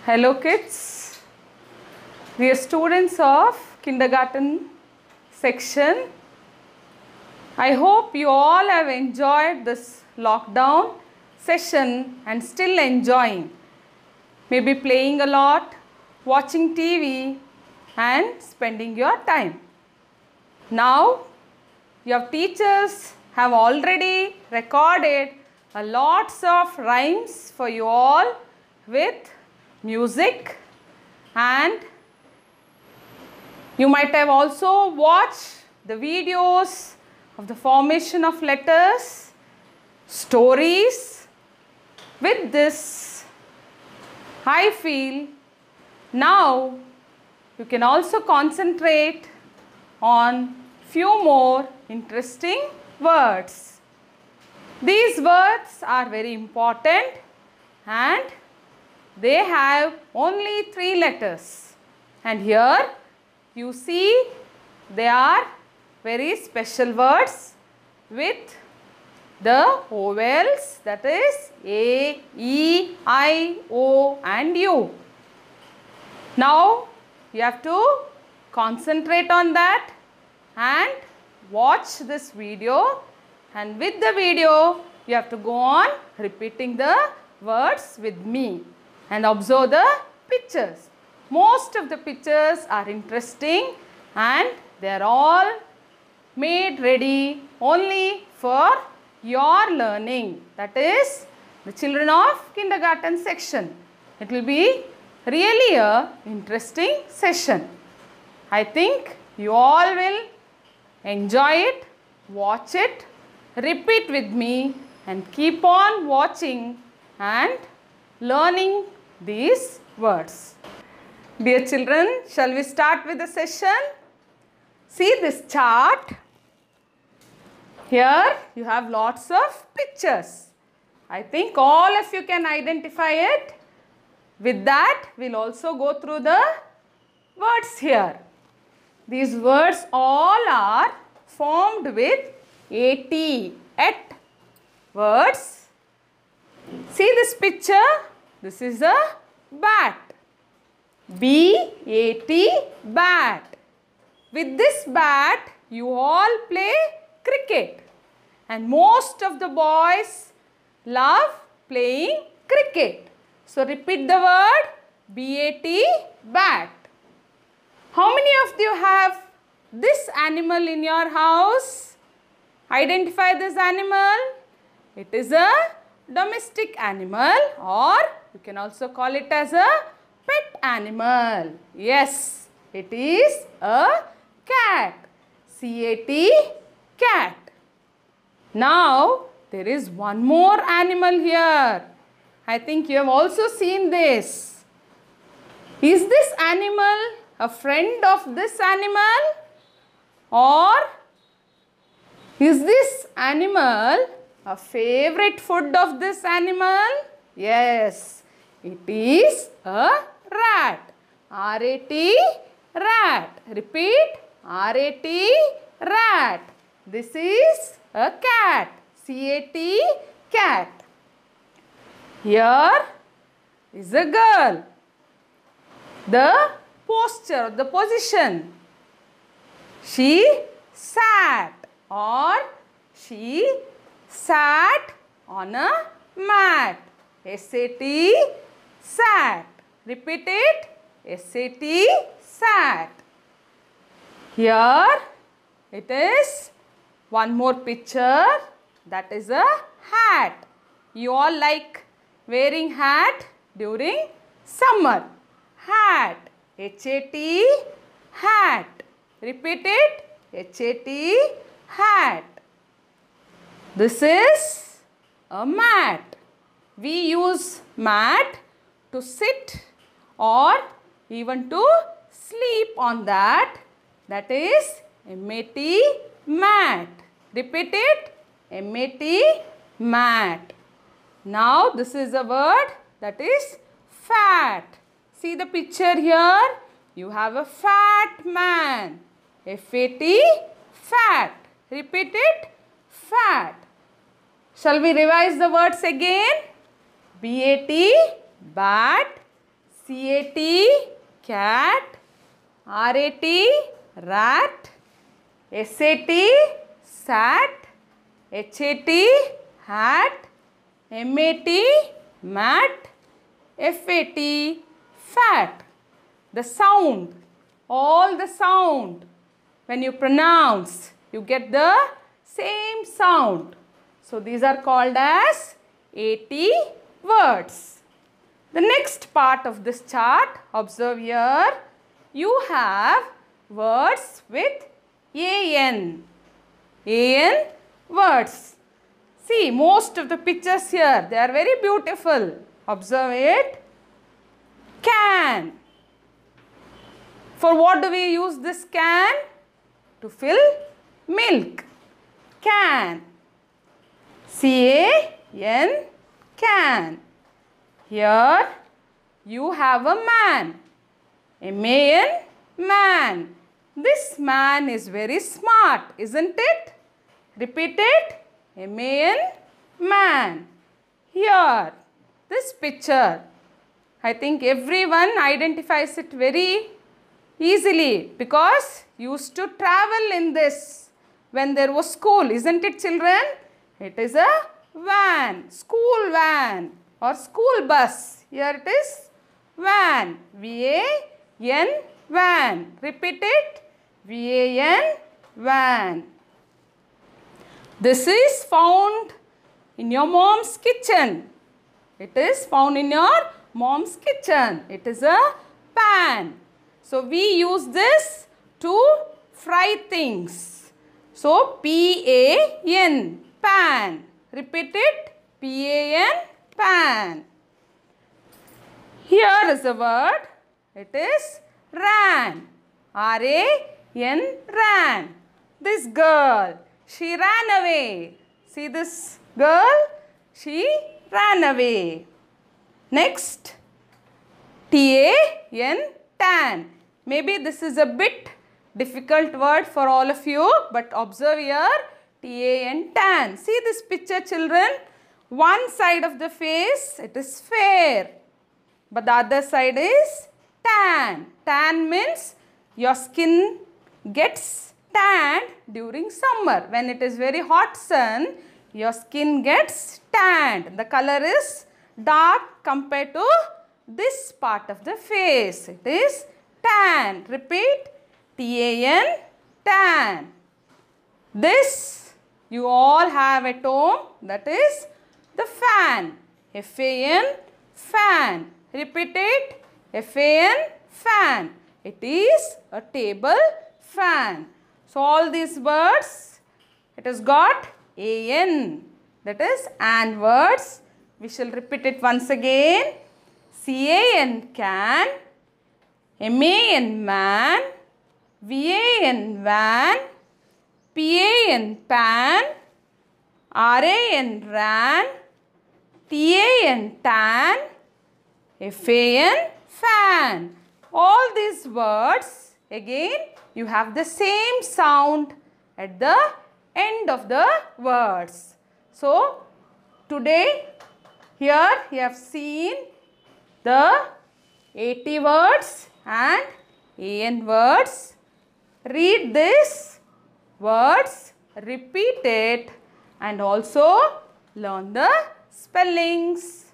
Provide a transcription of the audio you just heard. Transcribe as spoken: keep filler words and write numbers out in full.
Hello kids, we are students of kindergarten section. I hope you all have enjoyed this lockdown session and still enjoying. Maybe playing a lot, watching T V and spending your time. Now your teachers have already recorded a lots of rhymes for you all with music, and you might have also watched the videos of the formation of letters, stories. With this, I feel now you can also concentrate on few more interesting words. These words are very important and they have only three letters, and here you see they are very special words with the vowels, that is A, E, I, O and U. Now you have to concentrate on that and watch this video, and with the video you have to go on repeating the words with me and observe the pictures. Most of the pictures are interesting and they are all made ready only for your learning, that is the children of kindergarten section. It will be really a interesting session. I think you all will enjoy it, watch it, repeat with me and keep on watching and learning these words. Dear children, shall we start with the session? See this chart. Here you have lots of pictures. I think all of you can identify it. With that, we'll also go through the words here. These words all are formed with at, at words. See this picture? This is a bat. B A T, bat. With this bat, you all play cricket. And most of the boys love playing cricket. So repeat the word B A T, bat. How many of you have this animal in your house? Identify this animal. It is a domestic animal, or you can also call it as a pet animal. Yes, it is a cat. C A T, cat. Now, there is one more animal here. I think you have also seen this. Is this animal a friend of this animal? Or is this animal a favorite food of this animal? Yes, it is a rat. R A T, rat. Repeat. R A T, rat. This is a cat. C A T, cat. Here is a girl. The posture, the position. She sat, or she sat on a mat. S A T, sat. Repeat it. S A T, sat. Here it is one more picture, that is a hat. You all like wearing hat during summer. Hat. H A T, hat. Repeat it. H A T, hat. This is a mat. We use mat to sit or even to sleep on that. That is M A T, mat. Repeat it. M A T, mat. Now this is a word, that is fat. See the picture here. You have a fat man. F A T, fat. Repeat it. Fat. Shall we revise the words again? B A T, bat. C A T, cat. R A T, rat. S A T, sat. H A T, hat. M A T, mat. F A T, fat. The sound, all the sound, when you pronounce, you get the same sound. So these are called as eighty words. The next part of this chart, observe here, you have words with A N. A N words. See, most of the pictures here, they are very beautiful. Observe it. Can. For what do we use this can? To fill milk. Can. C A N, can. Here you have a man. M A N, man. This man is very smart, isn't it? Repeat it. M A N, man. Here, this picture, I think everyone identifies it very easily because used to travel in this when there was school, isn't it, children? It is a van, school van or school bus. Here it is van, V A N, van. Repeat it, V A N, van. This is found in your mom's kitchen. It is found in your mom's kitchen. It is a pan. So we use this to fry things. So P A N, pan. Repeat it, P A N, pan. Here is a word. It is ran. R A N, ran. This girl, she ran away. See this girl? She ran away. Next, T A N, tan. Maybe this is a bit difficult word for all of you, but observe here, T A N, tan. See this picture, children? One side of the face, it is fair, but the other side is tan. Tan means your skin gets tanned during summer. When it is very hot sun, your skin gets tanned. The color is dark compared to this part of the face. It is tan. Repeat, T A N, tan. This you all have at home, that is the fan. F A N, fan. Repeat it, F A N, fan. It is a table fan. So all these words, it has got A N, that is and words. We shall repeat it once again. C A N, can. M A N, man. V A N, van. P A N, pan. R A N, ran. T A N, tan. F A N, fan. All these words, again, you have the same sound at the end of the words. So, today, here you have seen the eighty words and A N words. Read these words, repeat it, and also learn the spellings.